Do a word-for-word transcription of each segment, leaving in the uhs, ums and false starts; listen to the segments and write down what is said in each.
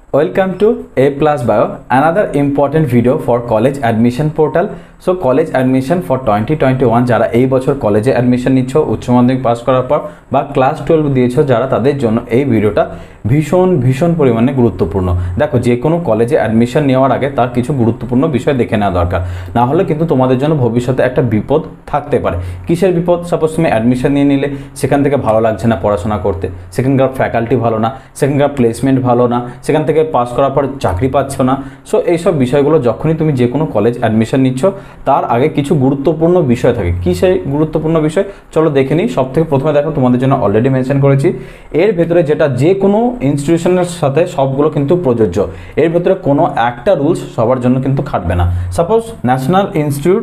Welcome to A Plus Bio, another important video for college admission portal. So college admission for twenty twenty-one যারা এই বছর কলেজে admission নিচ্ছ উচ্চ মাধ্যমিক পাস করার পর বা ক্লাস টুয়েলভ দিয়েছো যারা তাদের জন্য এই ভিডিওটা ভীষণ ভীষণ পরিমাণে গুরুত্বপূর্ণ। দেখো যে কোনো কলেজে অ্যাডমিশন নেওয়ার আগে তার কিছু গুরুত্বপূর্ণ বিষয় দেখে নেওয়া দরকার, না হলে কিন্তু তোমাদের জন্য ভবিষ্যতে একটা বিপদ থাকতে পারে। কিসের বিপদ? সাপোজ তুমি অ্যাডমিশন নিয়ে নিলে সেখান থেকে ভালো লাগছে না পড়াশোনা করতে, সেখানকার ফ্যাকাল্টি ভালো না, সেখানকার প্লেসমেন্ট ভালো না, সেখান থেকে পাস করার পর চাকরি পাচ্ছ না। সো এইসব বিষয়গুলো যখনই তুমি যে কোনো কলেজ অ্যাডমিশন নিচ্ছ তার আগে কিছু গুরুত্বপূর্ণ বিষয় থাকে। কী সেই গুরুত্বপূর্ণ বিষয় চলো দেখে নিই। সব থেকে প্রথমে দেখো তোমাদের জন্য অলরেডি মেনশন করেছি, এর ভেতরে যেটা যে কোনো ইনস্টিটিউশনের সাথে সবগুলো কিন্তু প্রযোজ্য। এর ভেতরে কোনো একটা রুলস সবার জন্য কিন্তু খাটবে না। সাপোজ ন্যাশনাল ইনস্টিটিউট,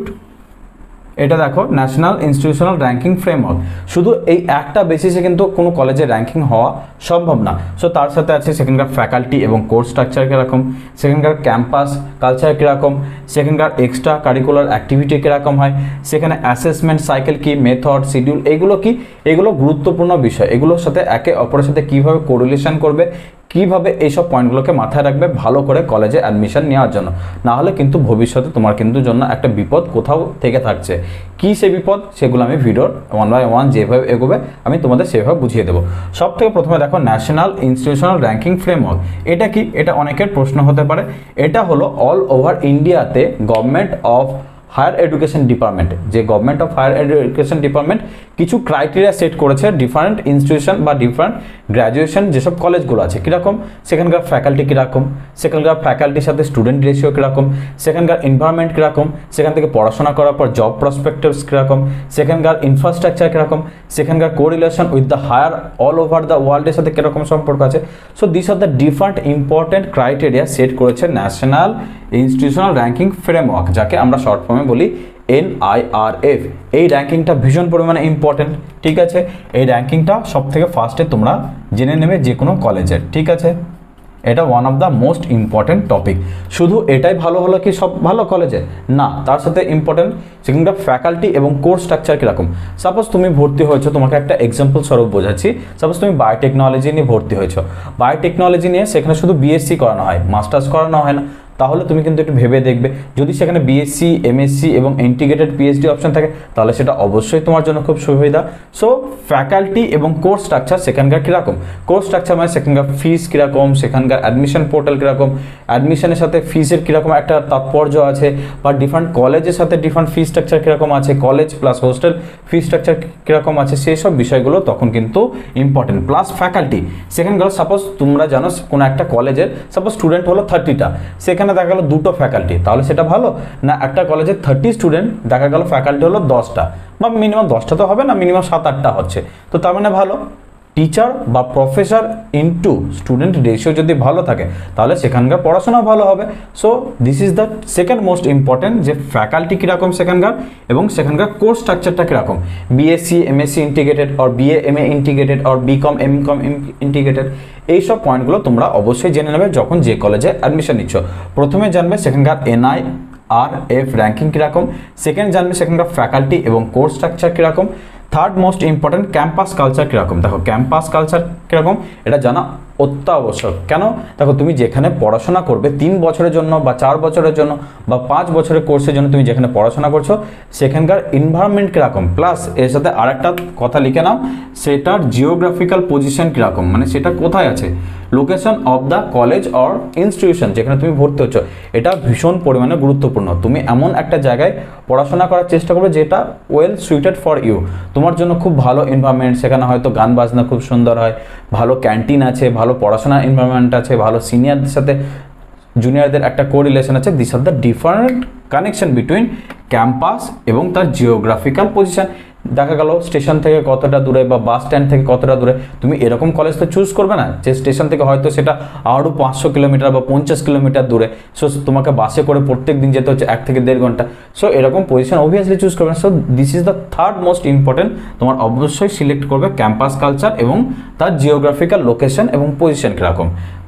এটা দেখো ন্যাশনাল ইনস্টিটিউশনাল র্যাঙ্কিং ফ্রেমওয়ার্ক, শুধু এই একটা বেসিসে কিন্তু কোনো কলেজে র্যাঙ্কিং হওয়া সম্ভব না। সো তার সাথে আছে সেখানকার ফ্যাকাল্টি এবং কোর্স স্ট্রাকচার কীরকম, সেখানকার ক্যাম্পাস কালচার কীরকম, সেখানকার এক্সট্রা কারিকুলার অ্যাক্টিভিটি কীরকম হয়, সেখানে অ্যাসেসমেন্ট সাইকেল কি, মেথড, শিডিউল, এগুলো কি, এগুলো গুরুত্বপূর্ণ বিষয়। এগুলোর সাথে একে অপরের সাথে কীভাবে কোরিলেশন করবে, কীভাবে এইসব পয়েন্টগুলোকে মাথায় রাখবে ভালো করে কলেজে অ্যাডমিশন নেওয়ার জন্য, না হলে কিন্তু ভবিষ্যতে তোমার কিন্তু জন্য একটা বিপদ কোথাও থেকে থাকছে। কী সে বিপদ সেগুলো আমি ভিডিওর ওয়ান বাই ওয়ান যেভাবে এগোবে আমি তোমাদের সেভাবে বুঝিয়ে দেবো। সব থেকে প্রথমে দেখো ন্যাশনাল ইনস্টিটিউশনাল র্যাঙ্কিং ফ্রেমওয়ার্ক, এটা কি? এটা অনেকের প্রশ্ন হতে পারে। এটা হলো অল ওভার ইন্ডিয়াতে government of higher education department, যে government of higher education department কিছু ক্রাইটেরিয়া সেট করেছে ডিফারেন্ট ইনস্টিটিউশন বা ডিফারেন্ট গ্র্যাজুয়েশন যেসব কলেজগুলো আছে কীরকম, সেখানকার ফ্যাকাল্টি কীরকম, সেখানকার ফ্যাকাল্টির সাথে স্টুডেন্ট রেশিও কীরকম, সেখানকার এনভায়রনমেন্ট কীরকম, সেখান থেকে পড়াশোনা করার পর জব প্রসপেক্টিভস কীরকম, সেখানকার ইনফ্রাস্ট্রাকচার কীরকম, সেখানকার correlation with the higher all over the ওয়ার্ল্ডের সাথে কীরকম সম্পর্ক আছে। So this are the different important criteria set করেছে ন্যাশনাল ইনস্টিটিউশনাল র্যাঙ্কিং ফ্রেমওয়ার্ক, যাকে আমরা শর্ট ফর্মে বলি এন আই আর এফ। এই র্যাঙ্কিংটা ভীষণ পরিমাণে ইম্পর্টেন্ট, ঠিক আছে? এই র্যাঙ্কিংটা সব থেকে ফার্স্টে তোমরা জেনে নেবে যে কোনো কলেজের, ঠিক আছে? এটা one of the most important topic. শুধু এটাই ভালো হলো কি সব ভালো কলেজে? না, তার সাথে ইম্পর্টেন্ট সেখানকার ফ্যাকাল্টি এবং কোর্স স্ট্রাকচার কীরকম। সাপোজ তুমি ভর্তি হয়েছো, তোমাকে একটা এক্সাম্পল স্বরূপ বোঝাচ্ছি। সাপোজ তুমি বায়োটেকনোলজি নিয়ে ভর্তি হয়েছো, বায়োটেকনোলজি নিয়ে সেখানে শুধু বিএসসি করানো হয়, মাস্টার্স করানো হয় না, তাহলে তুমি কিন্তু একটু ভেবে দেখবে যদি সেখানে বিএসসি, এমএসসি এবং ইন্টিগ্রেটেড পিএইচডি অপশন থাকে তাহলে সেটা অবশ্যই তোমার জন্য খুব সুবিধা। সো ফ্যাকাল্টি এবং কোর্স স্ট্রাকচার সেখানকার কীরকম, কোর্স স্ট্রাকচার মানে সেখানকার ফিস কীরকম, সেখানকার অ্যাডমিশন পোর্টাল কীরকম, অ্যাডমিশনের সাথে ফিসের কীরকম একটা তাৎপর্য আছে, বা ডিফারেন্ট কলেজের সাথে ডিফারেন্ট ফি স্ট্রাকচার কীরকম আছে, college plus hostel fee structure কীরকম আছে, সেই সব বিষয়গুলো তখন কিন্তু ইম্পর্টেন্ট। প্লাস ফ্যাকাল্টি সেখানকার, সাপোজ তোমরা জানো কোনো একটা কলেজের সাপোজ স্টুডেন্ট হলো থার্টিটা, সেখানে দেখা গেল দুটো ফ্যাকাল্টি, তাহলে সেটা ভালো না? একটা কলেজে থার্টি স্টুডেন্ট, দেখা গেল ফ্যাকাল্টি হলো দশটা, বা মিনিমাম দশটা তো হবে না, মিনিমাম সাত আটটা হচ্ছে, তো তার মানে ভালো। টিচার বা প্রফেসর ইনটু স্টুডেন্ট রেশিও যদি ভালো থাকে তাহলে সেখানকার পড়াশোনা ভালো হবে। So this is the second most important, যে ফ্যাকাল্টি কীরকম সেখানকার এবং সেখানকার কোর্স স্ট্রাকচারটা কীরকম, BSc MSc integrated or BA MA integrated or BCom MCom integrated, এইসব পয়েন্টগুলো তোমরা অবশ্যই জেনে নেবে যখন যে কলেজে অ্যাডমিশন নিচ্ছ। প্রথমে জানবে সেখানকার এনআই আর এফ র্যাঙ্কিং কীরকম, সেকেন্ড জানবে সেখানকার ফ্যাকাল্টি এবং কোর্স স্ট্রাকচার কীরকম, third most important campus culture কীরকম। দেখো ক্যাম্পাস কালচার কীরকম এটা জানা অত্যাবশ্যক। কেন? দেখো তুমি যেখানে পড়াশোনা করবে তিন বছরের জন্য বা চার বছরের জন্য বা পাঁচ বছরের কোর্সের জন্য তুমি যেখানে পড়াশোনা করছো সেখানকার এনভায়রনমেন্ট কীরকম, প্লাস এর সাথে আরেকটা কথা লিখে নাও, সেটার জিওগ্রাফিক্যাল পজিশন কীরকম, মানে সেটা কোথায় আছে, location of the college or institution যেখানে তুমি ভর্তি হচ্ছ, এটা ভীষণ পরিমাণে গুরুত্বপূর্ণ। তুমি এমন একটা জায়গায় পড়াশোনা করার চেষ্টা করবে যেটা ওয়েল সুইটেড ফর ইউ, তোমার জন্য খুব ভালো এনভায়রনমেন্ট, সেখানে হয়তো গান বাজনা খুব সুন্দর হয়, ভালো ক্যান্টিন আছে, ভালো পড়াশোনার এনভায়রনমেন্ট আছে, ভালো সিনিয়রদের সাথে জুনিয়রদের একটা কোরিলেশন আছে। This are the different connection between campus এবং তার জিওগ্রাফিক্যাল পজিশন। দেখা গেল স্টেশন থেকে কতটা দূরে বা বাস স্ট্যান্ড থেকে কতটা দূরে, তুমি এরকম কলেজ তো চুজ করবে না যে স্টেশন থেকে হয়তো সেটা আরও পাঁচশো কিলোমিটার বা পঞ্চাশ কিলোমিটার দূরে, সো তোমাকে বাসে করে প্রত্যেক দিন যেতে হচ্ছে এক থেকে দেড় ঘন্টা। সো এরকম পজিশন অবভিয়াসলি চুজ করবে না। So this is the third most important, তোমার অবশ্যই সিলেক্ট করবে ক্যাম্পাস কালচার এবং তার জিওগ্রাফিক্যাল লোকেশন এবং পজিশন কীরকম।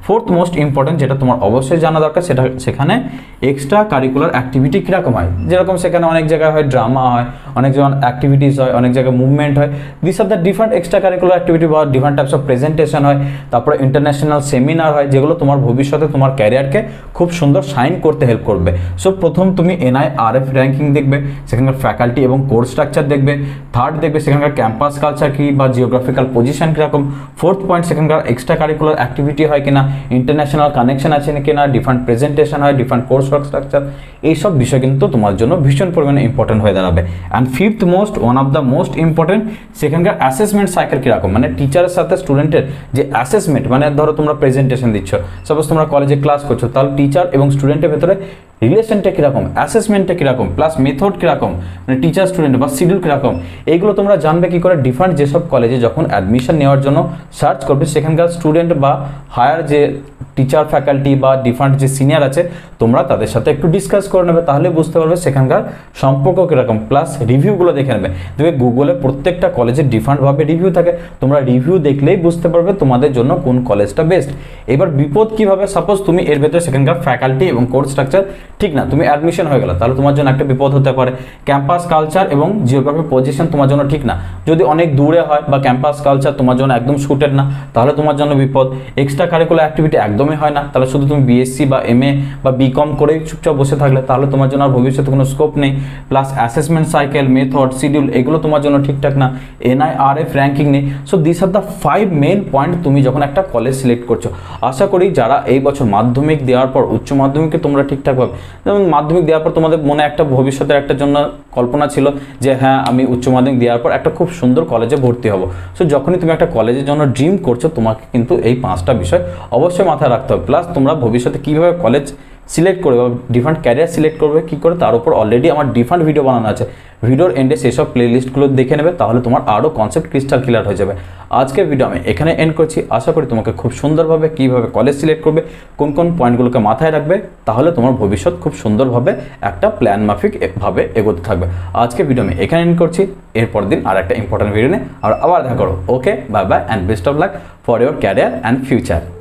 ফোর্থ মোস্ট ইম্পর্টেন্ট যেটা তোমার অবশ্যই জানা দরকার, সেটা সেখানে এক্সট্রা কারিকুলার অ্যাক্টিভিটি কীরকম হয়। যেরকম সেখানে অনেক জায়গায় হয় ড্রামা হয়, অনেক জায়গায় অ্যাক্টিভিটিস হয়, অনেক জায়গায় মুভমেন্ট হয়। This are the different extra curricular activity বা ডিফারেন্ট টাইপস অফ প্রেজেন্টেশন হয়। তারপরে ইন্টারন্যাশনাল সেমিনার হয়, যেগুলো তোমার ভবিষ্যতে তোমার ক্যারিয়ারকে খুব সুন্দর শাইন করতে হেল্প করবে। সো প্রথম তুমি এনআইআরএফ র্যাঙ্কিং দেখবে, সেখানকার ফ্যাকাল্টি এবং কোর্স স্ট্রাকচার দেখবে। থার্ড দেখবে সেখানকার ক্যাম্পাস কালচার কী বা জিওগ্রাফিক্যাল পজিশন কীরকম। ফোর্থ পয়েন্ট সেখানকার এক্সট্রা কারিকুলার অ্যাক্টিভিটি হয় কিনা, ইন্টারন্যাশনাল কানেকশন আছে কিনা, ডিফারেন্ট প্রেজেন্টেশন হয়, ডিফারেন্ট কোর্স ওয়ার্ক স্ট্রাকচার, এইসব বিষয় কিন্তু তোমার জন্য ভীষণ পরিমাণে ইম্পর্টেন্ট হয়ে দাঁড়াবে। And fifth most one of the most important সেখানকার অ্যাসেসমেন্ট সাইকেল কীরকম, মানে টিচারের সাথে স্টুডেন্টের যে অ্যাসেসমেন্ট, মানে ধরো তোমরা প্রেজেন্টেশন দিচ্ছ, সাপোজ তোমরা কলেজে ক্লাস করছো, তাহলে টিচার এবং স্টুডেন্টের ভেতরে রিলেশনটা কীরকম, অ্যাসেসমেন্টটা কীরকম, প্লাস মেথড কীরকম, মানে টিচার স্টুডেন্ট বা শিডিউল কীরকম, এইগুলো তোমরা জানবে কী করে। ডিফারেন্ট যেসব কলেজে যখন অ্যাডমিশন নেওয়ার জন্য সার্চ করবে, সেখানকার স্টুডেন্ট বা হায়ার যে টিচার ফ্যাকাল্টি বা ডিফারেন্ট যে সিনিয়র আছে, তোমরা তাদের সাথে একটু ডিসকাস করে নেবে, তাহলে বুঝতে পারবে সেখানকার সম্পর্ক কীরকম। প্লাস রিভিউগুলো দেখে নেবে, দেখবে গুগলে প্রত্যেকটা কলেজের ডিফারেন্টভাবে রিভিউ থাকে, তোমরা রিভিউ দেখলেই বুঝতে পারবে তোমাদের জন্য কোন কলেজটা বেস্ট। এবার বিপদ কীভাবে, সাপোজ তুমি এর ভেতরে সেখানকার ফ্যাকাল্টি এবং কোর্স স্ট্রাকচার ঠিক না, তুমি অ্যাডমিশন হয়ে গেল, তাহলে তোমার জন্য একটা বিপদ হতে পারে। ক্যাম্পাস কালচার এবং জিওগ্রাফিক পজিশন তোমার জন্য ঠিক না, যদি অনেক দূরে হয় বা ক্যাম্পাস কালচার তোমার জন্য একদম সুটেড না, তাহলে তোমার জন্য বিপদ। এক্সট্রা কারিকুলার অ্যাক্টিভিটি একদমই হয় না, তাহলে শুধু তুমি বিএসসি বা এমএ বা বিকম করেই চুপচাপ বসে থাকলে, তাহলে তোমার জন্য আর ভবিষ্যতে কোনো স্কোপ নেই। Plus assessment cycle, method, schedule, এগুলো তোমার জন্য ঠিকঠাক না। এনআইআরএফ র্যাঙ্কিং নেই। So this are the five main point তুমি যখন একটা কলেজ সিলেক্ট করছো। আশা করি যারা এই বছর মাধ্যমিক দেওয়ার পর উচ্চ মাধ্যমিকে তোমরা ঠিকঠাকভাবে, যেমন মাধ্যমিক দেওয়ার পর তোমাদের মনে একটা ভবিষ্যতের একটা জন্য কল্পনা ছিল যে হ্যাঁ আমি উচ্চ মাধ্যমিক দেওয়ার পর একটা খুব সুন্দর কলেজে ভর্তি হব। সো যখনই তুমি একটা কলেজের জন্য ড্রিম করছো, তোমাকে কিন্তু এই পাঁচটা বিষয় অবশ্যই মাথায় রাখতে হবে। প্লাস তোমরা ভবিষ্যতে কীভাবে কলেজ সিলেক্ট করবে বা ডিফারেন্ট ক্যারিয়ার সিলেক্ট করবে কী করে, তার উপর অলরেডি আমার ডিফারেন্ট ভিডিও বানানো আছে। ভিডিওর এন্ডে সেসব প্লেলিস্টগুলো দেখে নেবে, তাহলে তোমার আরও কনসেপ্ট ক্রিস্টাল ক্লিয়ার হয়ে যাবে। আজকের ভিডিও আমি এখানে এন্ড করছি। আশা করি তোমাকে খুব সুন্দরভাবে কীভাবে কলেজ সিলেক্ট করবে, কোন কোন পয়েন্টগুলোকে মাথায় রাখবে, তাহলে তোমার ভবিষ্যৎ খুব সুন্দরভাবে একটা প্ল্যান মাফিক ভাবে এগোতে থাকবে। আজকে ভিডিও আমি এখানে এন্ড করছি। এরপর দিন আর একটা ইম্পর্টেন্ট ভিডিও নিয়ে আর আবার দেখা করো। Okay, bye bye and best of luck for your career and future.